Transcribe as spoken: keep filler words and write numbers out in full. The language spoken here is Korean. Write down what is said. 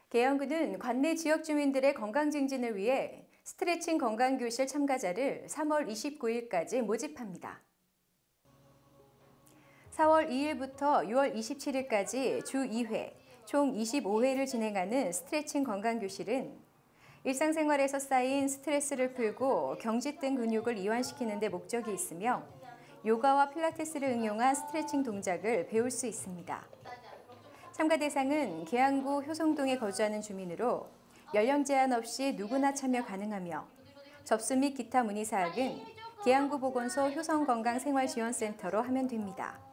계양구는 관내 지역 주민들의 건강 증진을 위해 스트레칭 건강교실 참가자를 삼월 이십구일까지 모집합니다. 사월 이일부터 유월 이십칠일까지 주 이 회, 총 이십오 회를 진행하는 스트레칭 건강교실은 일상생활에서 쌓인 스트레스를 풀고 경직 등 근육을 이완시키는 데 목적이 있으며 요가와 필라테스를 응용한 스트레칭 동작을 배울 수 있습니다. 참가 대상은 계양구 효성동에 거주하는 주민으로 연령 제한 없이 누구나 참여 가능하며 접수 및 기타 문의 사항은 계양구 보건소 효성건강생활지원센터로 하면 됩니다.